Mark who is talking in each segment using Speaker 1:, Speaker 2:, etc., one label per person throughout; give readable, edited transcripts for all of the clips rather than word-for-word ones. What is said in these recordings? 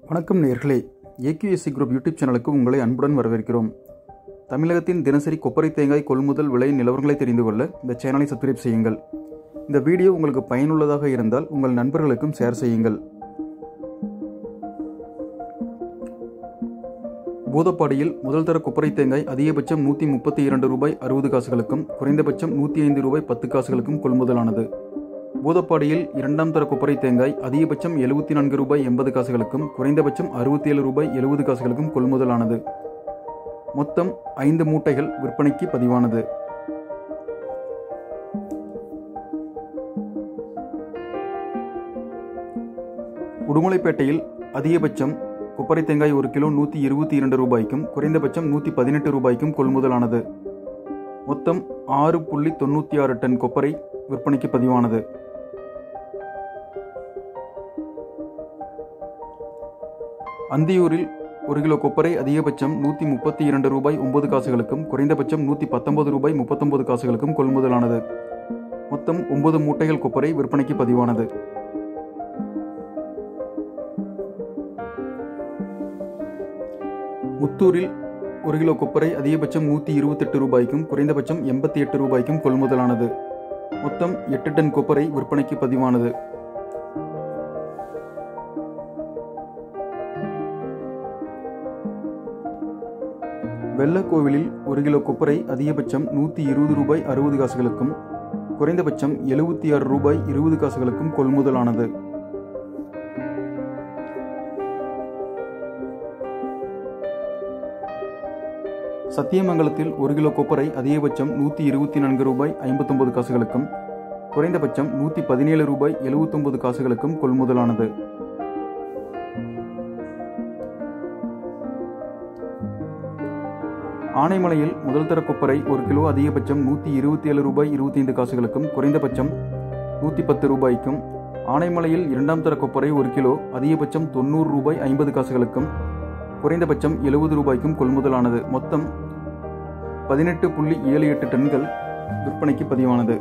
Speaker 1: வணக்கம் நேயர்களே, AQSC group YouTube சேனலுக்கு உங்களை அன்புடன் வரவேற்கிறோம். தமிழகத்தின் தினசரி கொப்பரை தேங்காய் கொள்முதல் விலை நிலவரங்களை தெரிந்து கொள்ள இந்த சேனலை சப்ஸ்கிரைப் செய்யுங்கள். இந்த வீடியோ உங்களுக்கு பயனுள்ளதாக இருந்தால் உங்கள் நண்பர்களுக்கும் ஷேர் செய்யுங்கள். பூதப்பாடியில் முதல் தர கொப்பரை தேங்காய் அதிகபட்சம் 132 ரூபாய் 60 காசுகளுக்கும் குறைந்தபட்சம் 105 ரூபாய் 10 காசுகளுக்கும் கொள்முதலானது. பூதப்பாடியில் இரண்டாம் தர கொப்பரை தேங்காய் அதிகபட்சம் 74 ரூபாய் 80 காசுகளுக்கும் குறைந்தபட்சம் 67 ரூபாய் 70 காசுகளுக்கும் கொள்முதலானது. மொத்தம் 5 மூட்டைகள் விற்பனைக்கு பதிவானது. உடுமலைப்பேட்டையில் அதிகபட்சம் கொப்பரை தேங்காய் 1 கிலோ 122 ரூபாய்க்கும் குறைந்தபட்சம் 118 ரூபாய்க்கும் கொள்முதலானது. மொத்தம் 6.96 டன் கொப்பரை விற்பனைக்கு பதிவானது. அந்தியூரில் 1 கிலோ கொப்பரை அதிகபட்சம் 132 ரூபாய் 9 காசுகளுக்கும் குறைந்தபட்சம் 119 ரூபாய் 39 காசுகளுக்கும் கொள்முதலானது. மொத்தம் 9 மூட்டைகள் கொப்பரை விற்பனைக்கு பதிவானது. முத்தூரில் 1 கிலோ கொப்பரை அதிகபட்சம் 128 ரூபாய்க்கும் குறைந்தபட்சம் 88 ரூபாய்க்கும் கொள்முதலானது. மொத்தம் 8 டன் கொப்பரை விற்பனைக்கு பதிவானது. வெள்ளக்கோவிலில் 1 கிலோ கொப்பரை அதிகபட்சம் 120 ரூபாய் 60 காசுகளுக்கும் குறைந்தபட்சம் 76 ரூபாய் 20 காசுகளுக்கும் கொள்முதலானது. சத்தியமங்கலத்தில் 1 கிலோ கொப்பரை அதிகபட்சம் 124 ரூபாய் 59 காசுகளுக்கும் குறைந்தபட்சம் 117 ரூபாய் 79 காசுகளுக்கும் கொள்முதலானது. ஆனைமலையில் முதல் தர கொப்பரை 1 கிலோ அதிகபட்சம் 127 ரூபாய் 25 காசுகளுக்கும் குறைந்தபட்சம் 110 ரூபாய்க்கும், ஆனைமலையில் இரண்டாம் தர கொப்பரை 1 கிலோ அதிகபட்சம் 90 ரூபாய் 50 காசுகளுக்கும் குறைந்தபட்சம் 70 ரூபாய்க்கும் கொள்முதலானது. மொத்தம் 18.78 டன்கள் விற்பனைக்கு பதிவானது.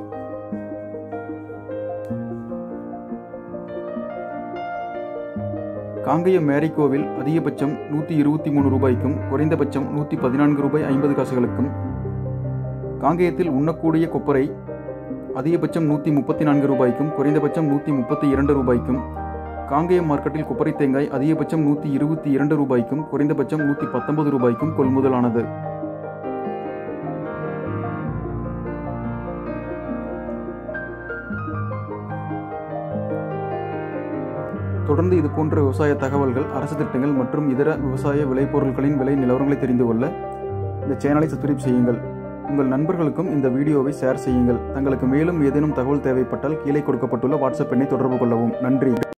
Speaker 1: காங்கேயம் மேரிகோவில் அதிகபட்சம் 123 ரூபாய்க்கும் குறைந்தபட்சம் 114 ரூபாய் 50 காசுகளுக்கும், காங்கேயத்தில் உண்ணக்கூடிய கொப்பரை அதிகபட்சம் 134 ரூபாய்க்கும் குறைந்தபட்சம் 132 ரூபாய்க்கும், காங்கேயம் மார்க்கெட்டில் கொப்பரை தேங்காய் அதிகபட்சம் 122 ரூபாய்க்கும் குறைந்தபட்சம் 119 ரூபாய்க்கும் கொள்முதலானது. தொடர்ந்து இது போன்ற விவசாய தகவல்கள், அரசு திட்டங்கள் மற்றும் இதர விவசாய விளைபொருட்களின் விலை நிலவரங்களை தெரிந்து கொள்ள இந்த சேனலை சப்ஸ்கிரைப் செய்யுங்கள். உங்கள் நண்பர்களுக்கும் இந்த வீடியோவை ஷேர் செய்யுங்கள். தங்களுக்கு மேலும் ஏதேனும் தகவல் தேவைப்பட்டால் கீழே கொடுக்கப்பட்டுள்ள வாட்ஸ்அப் எண்ணை தொடர்பு கொள்ளவும். நன்றி.